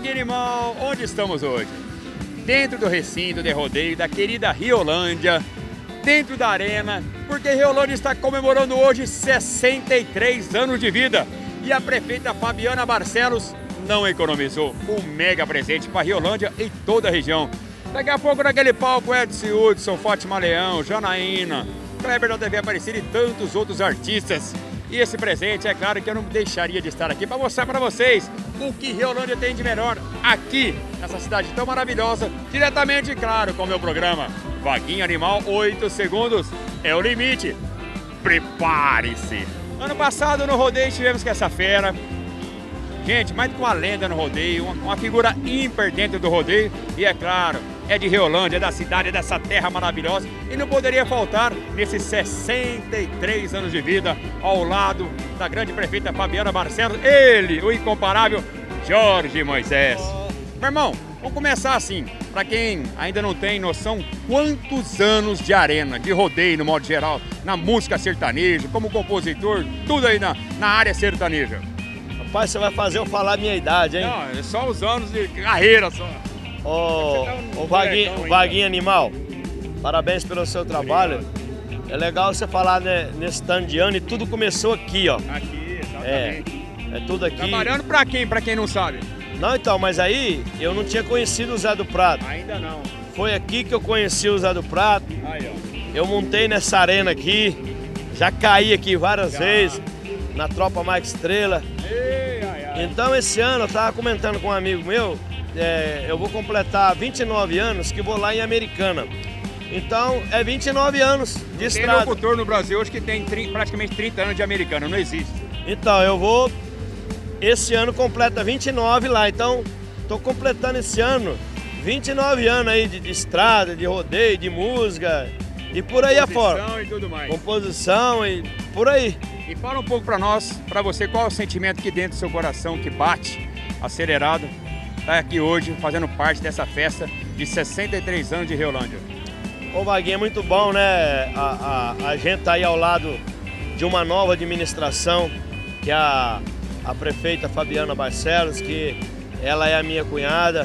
Vaguinho Animal, onde estamos hoje? Dentro do recinto de rodeio da querida Riolândia, dentro da arena, porque Riolândia está comemorando hoje 63 anos de vida. E a prefeita Fabiana Barcelos não economizou um mega presente para Riolândia e toda a região. Daqui a pouco naquele palco Edson Hudson, Fátima Leão, Janaína, Kleber da TV Aparecida e tantos outros artistas. E esse presente, é claro que eu não deixaria de estar aqui para mostrar para vocês o que Riolândia tem de melhor aqui, nessa cidade tão maravilhosa, diretamente, claro, com o meu programa Vaguinho Animal, 8 segundos é o limite. Prepare-se! Ano passado no rodeio tivemos com essa fera, gente, mais com uma lenda no rodeio, uma figura ímpar dentro do rodeio, e é claro, é de Riolândia, é da cidade, é dessa terra maravilhosa, e não poderia faltar nesses 63 anos de vida, ao lado da grande prefeita Fabiana Barcelos, ele, o incomparável Jorge Moisés. Meu irmão, vamos começar assim, para quem ainda não tem noção, quantos anos de arena, de rodeio no modo geral, na música sertaneja, como compositor, tudo aí na área sertaneja. Rapaz, você vai fazer eu falar a minha idade, hein? Não, é só os anos de carreira só. Ô, Vaguinho Animal, parabéns pelo seu trabalho. Obrigado. É legal você falar nesse tanto de ano e tudo começou aqui, ó. Aqui, exatamente. É tudo aqui. Trabalhando pra quem? Pra quem não sabe? Não, então, mas aí eu não tinha conhecido o Zé do Prato. Ainda não. Foi aqui que eu conheci o Zé do Prato. Aí, ó. Eu montei nessa arena aqui, já caí aqui várias vezes, na Tropa Mike Estrela. Ei, ai, ai. Então esse ano eu tava comentando com um amigo meu, eu vou completar 29 anos que vou lá em Americana. Então é 29 anos de estrada. Tem locutor no Brasil hoje que tem praticamente 30 anos de Americana, não existe. Então eu vou, esse ano completa 29 lá, então tô completando esse ano 29 anos aí de estrada, de rodeio, de música e por aí afora. Composição e tudo mais. Composição e por aí. E fala um pouco pra nós, pra você, qual é o sentimento que dentro do seu coração que bate acelerado, tá aqui hoje fazendo parte dessa festa de 63 anos de Riolândia. Ô Vaguinho, é muito bom, né? A gente tá aí ao lado de uma nova administração, que é a prefeita Fabiana Barcelos, que ela é a minha cunhada,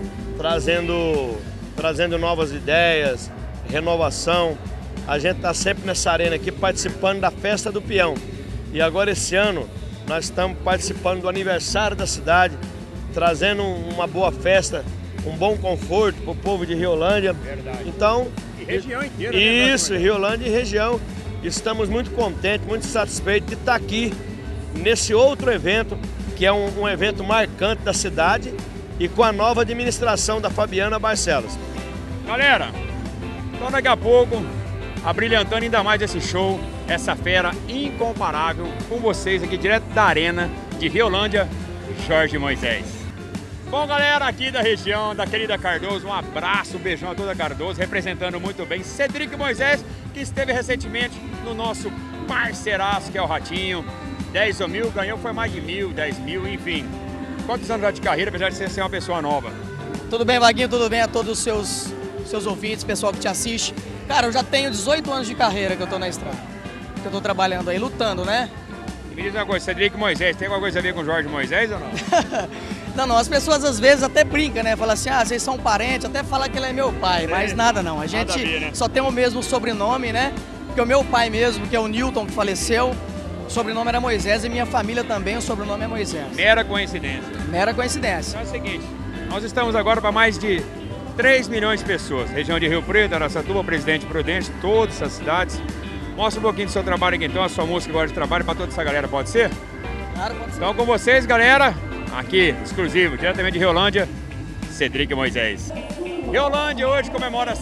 trazendo novas ideias, renovação. A gente tá sempre nessa arena aqui participando da festa do peão. E agora esse ano nós estamos participando do aniversário da cidade, trazendo uma boa festa, um bom conforto para o povo de Riolândia. Verdade. Então, e região inteira. Isso, Riolândia e região. Estamos muito contentes, muito satisfeitos de estar aqui nesse outro evento, que é um evento marcante da cidade e com a nova administração da Fabiana Barcelos. Galera, então daqui a pouco, abrilhantando ainda mais esse show, essa fera incomparável com vocês aqui direto da arena de Riolândia, Jorge Moisés. Bom, galera, aqui da região, da querida Cardoso, um abraço, um beijão a toda Cardoso, representando muito bem Cedric Moisés, que esteve recentemente no nosso parceiraço, que é o Ratinho. 10 mil, ganhou foi mais de 1.000, 10 mil, enfim. Quantos anos já de carreira, apesar de você ser uma pessoa nova? Tudo bem, Vaguinho, tudo bem a todos os seus ouvintes, pessoal que te assiste. Cara, eu já tenho 18 anos de carreira que eu tô na estrada, que eu tô trabalhando aí, lutando, né? E me diz uma coisa, Cedric Moisés, tem alguma coisa a ver com Jorge Moisés ou não? Não, as pessoas às vezes até brincam, né? Falam assim, vocês são parentes, até falar que ele é meu pai, mas nada não. A gente ver, né? só tem o mesmo sobrenome, né? Porque o meu pai mesmo, que é o Newton, que faleceu, o sobrenome era Moisés e minha família também, o sobrenome é Moisés. Mera coincidência. Mera coincidência. Então é o seguinte, nós estamos agora para mais de 3 milhões de pessoas. Região de Rio Preto, Araçatuba, Presidente Prudente, todas essas cidades. Mostra um pouquinho do seu trabalho aqui então, a sua música agora de trabalho para toda essa galera, pode ser? Claro, pode ser. Então com vocês, galera, aqui, exclusivo, diretamente de Riolândia, Cedric Moisés. Riolândia hoje comemora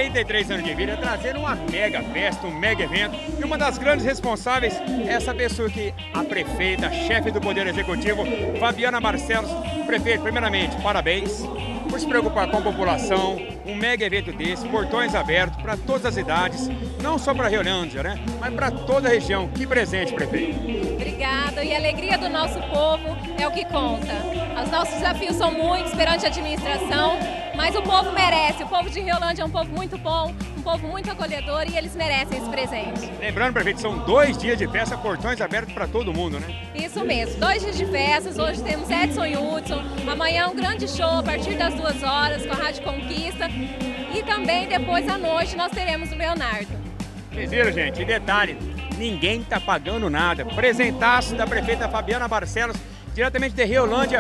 63 anos de vida, trazendo uma mega festa, um mega evento. E uma das grandes responsáveis é essa pessoa aqui, a prefeita, chefe do Poder Executivo, Fabiana Barcelos. Prefeito, primeiramente, parabéns por se preocupar com a população, um mega evento desse, portões abertos para todas as idades, não só para Riolândia, né? Mas para toda a região. Que presente, prefeito. Obrigada, e a alegria do nosso povo é o que conta. Os nossos desafios são muitos perante a administração, mas o povo merece. O povo de Riolândia é um povo muito bom, um povo muito acolhedor e eles merecem esse presente. Lembrando, prefeito, são 2 dias de festa, portões abertos para todo mundo, né? Isso mesmo, 2 dias de festas, hoje temos Edson e Hudson, amanhã um grande show a partir das 2 horas com a Rádio Conquista e também depois à noite nós teremos o Leonardo. Vocês viram, gente? E detalhe, ninguém tá pagando nada. Presentaço da prefeita Fabiana Barcelos, diretamente de Riolândia,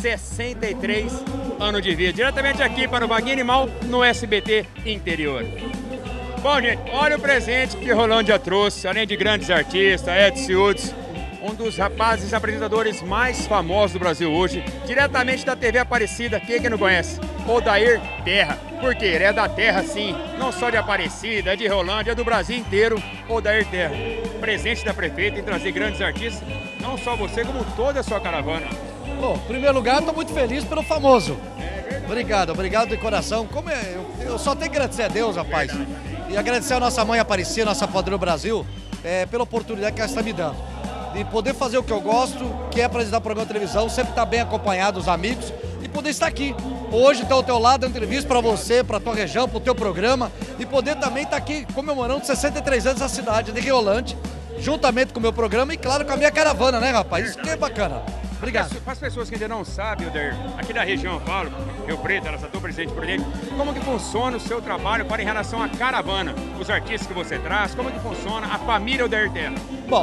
63 anos de vida. Diretamente aqui para o Vaguinho Animal, no SBT Interior. Bom, gente, olha o presente que Riolândia trouxe, além de grandes artistas, Edson Hudson, um dos rapazes apresentadores mais famosos do Brasil hoje, diretamente da TV Aparecida. Quem que não conhece? Odair Terra. Por quê? Ele é da terra, sim, não só de Aparecida, de Riolândia, é do Brasil inteiro. Odair Terra, presente da prefeita em trazer grandes artistas, não só você, como toda a sua caravana. Bom, em primeiro lugar, estou muito feliz pelo famoso. Obrigado de coração. Eu só tenho que agradecer a Deus, rapaz. E agradecer a nossa mãe Aparecida, nossa padrão Brasil, pela oportunidade que ela está me dando. De poder fazer o que eu gosto, que é apresentar programa de televisão, sempre estar bem acompanhado dos amigos e poder estar aqui. Hoje estar ao teu lado, dando entrevista para você, para a tua região, para o teu programa e poder também estar aqui comemorando 63 anos da cidade de Riolândia, juntamente com o meu programa e, claro, com a minha caravana, né, rapaz? Isso que é bacana. Obrigado. Para as pessoas que ainda não sabem, Odair, aqui da região, eu falo, Rio Preto, Araçatuba, presidente por ele, como que funciona o seu trabalho para em relação à caravana? Os artistas que você traz, como que funciona a família Odair Terra? Bom,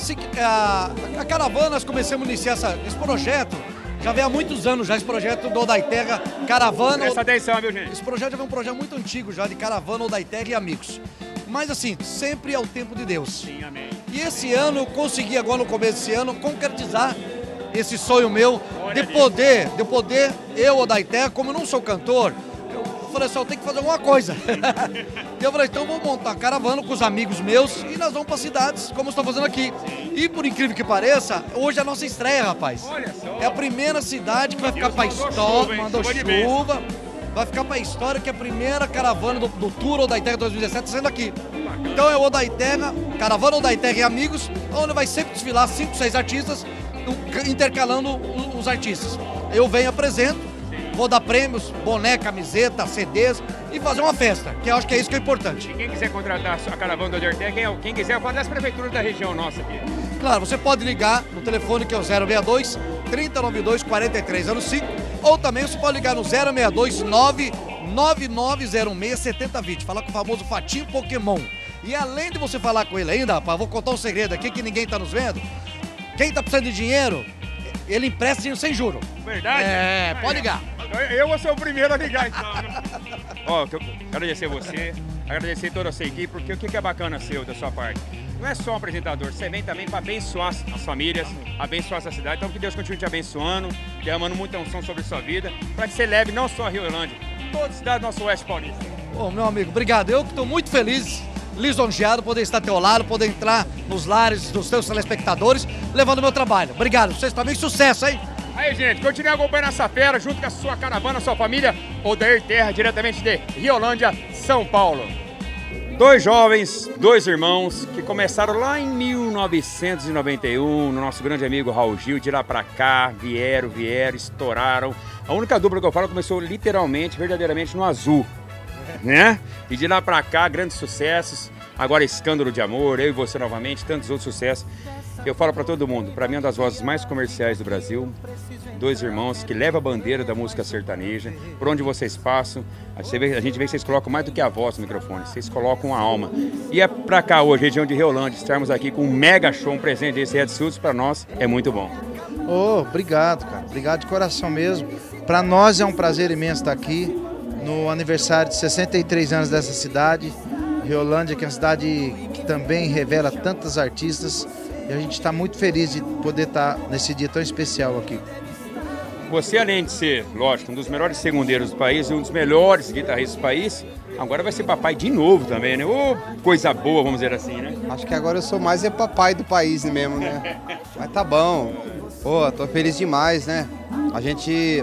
a caravana, nós começamos a iniciar esse projeto, já vem há muitos anos já, esse projeto do Odair Terra, caravana. Presta atenção, viu, gente? Esse projeto já vem um projeto muito antigo já, de caravana, Odair Terra e amigos. Mas assim, sempre é o tempo de Deus. Sim, amém. E esse ano, eu consegui agora no começo desse ano, concretizar esse sonho meu de poder, eu, Odair Terra, como eu não sou cantor, eu falei assim, eu tenho que fazer alguma coisa. E eu falei, então eu vou montar uma caravana com os amigos meus e nós vamos para cidades, como eu estou fazendo aqui. E por incrível que pareça, hoje é a nossa estreia, rapaz. Olha só. É a primeira cidade que vai ficar para a história, mandou chuva. Vai ficar para a história que é a primeira caravana do Tour Odair Terra 2017 sendo aqui. Então é o Odair Terra, caravana Odair Terra e amigos, onde vai sempre desfilar 5, 6 artistas, intercalando os artistas. Eu venho, apresento, vou dar prêmios, boné, camiseta, CDs e fazer uma festa, que eu acho que é isso que é importante. E quem quiser contratar a caravana do Odair Terra, quem quiser, pode das prefeituras da região nossa aqui. Claro, você pode ligar no telefone que é o 062 3092 4305 ou também você pode ligar no 062 99906 7020, falar com o famoso Fatinho Pokémon. E além de você falar com ele ainda, rapaz, vou contar um segredo aqui que ninguém tá nos vendo. Quem tá precisando de dinheiro, ele empresta dinheiro sem juro. Verdade? Pode ligar. Eu vou ser o primeiro a ligar, então. Ó, quero agradecer você, agradecer toda a sua equipe, porque o que é bacana seu, da sua parte? Não é só um apresentador, você vem também para abençoar as famílias, abençoar essa cidade. Então que Deus continue te abençoando, derramando muita unção sobre a sua vida, para que você leve não só a Riolândia, toda a cidade do nosso Oeste Paulista. Ô, meu amigo, obrigado. Eu que estou muito feliz, lisonjeado, poder estar ao teu lado, poder entrar nos lares dos teus telespectadores, levando o meu trabalho. Obrigado. Vocês também, sucesso, hein? Aí, gente, continue acompanhando essa fera, junto com a sua caravana, sua família, Odair Terra, diretamente de Riolândia, São Paulo. 2 jovens, 2 irmãos, que começaram lá em 1991, no nosso grande amigo Raul Gil, de lá pra cá, vieram, estouraram. A única dupla que eu falo começou literalmente, verdadeiramente no azul, né? E de lá pra cá, grandes sucessos. Agora Escândalo de Amor, Eu e Você Novamente, tantos outros sucessos. Eu falo pra todo mundo, pra mim é uma das vozes mais comerciais do Brasil. 2 irmãos que levam a bandeira da música sertaneja. Por onde vocês passam, a gente vê que vocês colocam mais do que a voz no microfone, vocês colocam a alma. E é pra cá hoje, região de Riolândia, estarmos aqui com um mega show, um presente desse Edson Hudson, pra nós é muito bom. Obrigado, cara. Obrigado de coração mesmo. Pra nós é um prazer imenso estar aqui no aniversário de 63 anos dessa cidade. Riolândia, que é uma cidade que também revela tantos artistas. E a gente está muito feliz de poder estar nesse dia tão especial aqui. Você, além de ser, lógico, um dos melhores segundeiros do país e um dos melhores guitarristas do país, agora vai ser papai de novo também, né? Ô, coisa boa, vamos dizer assim, né? Acho que agora eu sou mais papai do país mesmo, né? Mas tá bom. Pô, tô feliz demais, né? A gente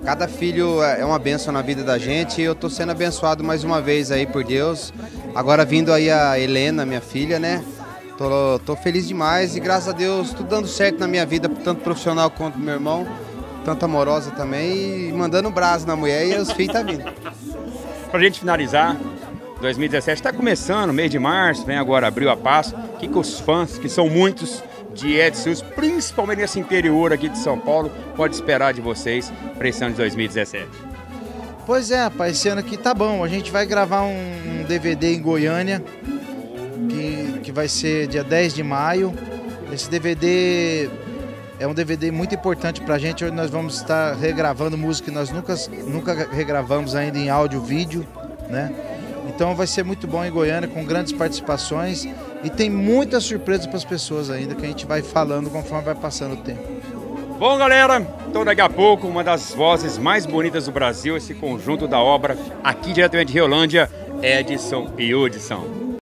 Cada filho é uma bênção na vida da gente e eu tô sendo abençoado mais uma vez aí por Deus. Agora vindo aí a Helena, minha filha, né? Tô feliz demais e graças a Deus tudo dando certo na minha vida, tanto profissional quanto meu irmão, tanto amorosa também, e mandando brasa na mulher e os filhos tá vindo. Pra gente finalizar, 2017 está começando, mês de março, vem agora abril a passo. O que os fãs, que são muitos, de Edson, principalmente nesse interior aqui de São Paulo, pode esperar de vocês para esse ano de 2017? Pois é, rapaz, esse ano aqui tá bom. A gente vai gravar um DVD em Goiânia, que vai ser dia 10 de maio. Esse DVD é um DVD muito importante pra gente. Hoje nós vamos estar regravando música que nós nunca regravamos ainda em áudio e vídeo, né? Então vai ser muito bom em Goiânia, com grandes participações. E tem muitas surpresas para as pessoas ainda, que a gente vai falando conforme vai passando o tempo. Bom, galera, então daqui a pouco, uma das vozes mais bonitas do Brasil, esse conjunto da obra, aqui diretamente de Riolândia, Edson e Hudson.